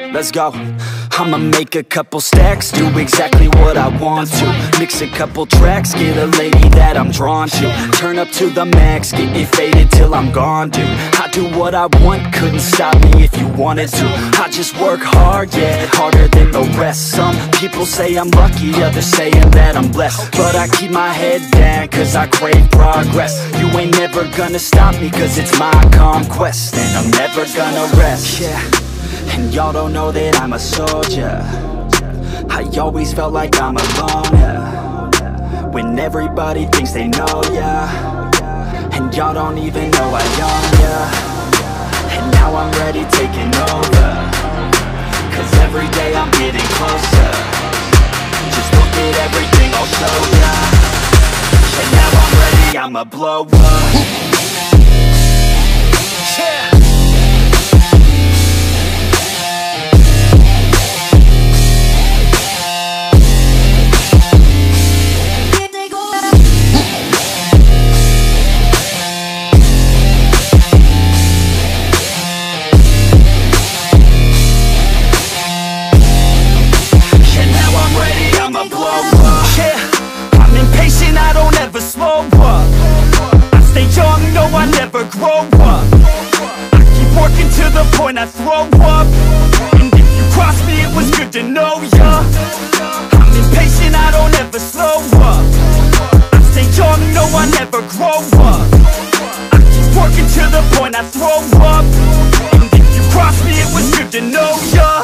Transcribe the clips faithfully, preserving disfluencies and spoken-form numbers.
let's go. I'ma make a couple stacks, do exactly what I want to. Mix a couple tracks, get a lady that I'm drawn to. Turn up to the max, get it faded till I'm gone, dude. I do what I want, couldn't stop me if you wanted to. I just work hard, yeah, harder than the rest. Some people say I'm lucky, others saying that I'm blessed. But I keep my head down, cause I crave progress. You ain't never gonna stop me, cause it's my conquest. And I'm never gonna rest, yeah. And y'all don't know that I'm a soldier. I always felt like I'm alone, yeah. When everybody thinks they know, yeah. And y'all don't even know I own, yeah. And now I'm ready taking over, cause every day I'm getting closer. Just look at everything I'll show ya. And now I'm ready, I'ma blow up. Yeah. I throw up, and if you cross me, it was good to know ya. I'm impatient, I don't ever slow up. I stay young, no, I never grow up. I keep working to the point I throw up, and if you cross me, it was good to know ya.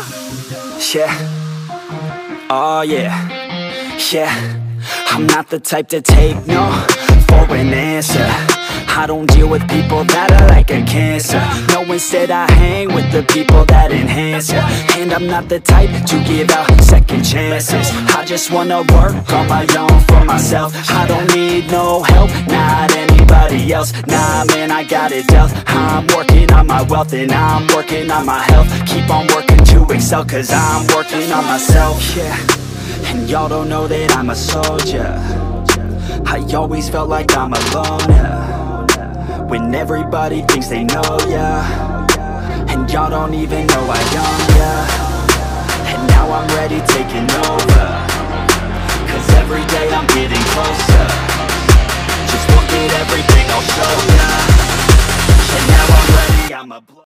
Yeah, oh yeah, yeah. I'm not the type to take no for an answer. I don't deal with people that are like a cancer. No, instead I hang with the people that enhance ya. And I'm not the type to give out second chances. I just wanna work on my own for myself. I don't need no help, not anybody else. Nah, man, I got it dealt. I'm working on my wealth and I'm working on my health. Keep on working to excel, cause I'm working on myself, yeah. And y'all don't know that I'm a soldier. I always felt like I'm alone, yeah. When everybody thinks they know, yeah. And y'all don't even know I own, yeah. And now I'm ready taking over, cause every day I'm getting closer. Just look at everything I'll show ya. And now I'm ready, I'm a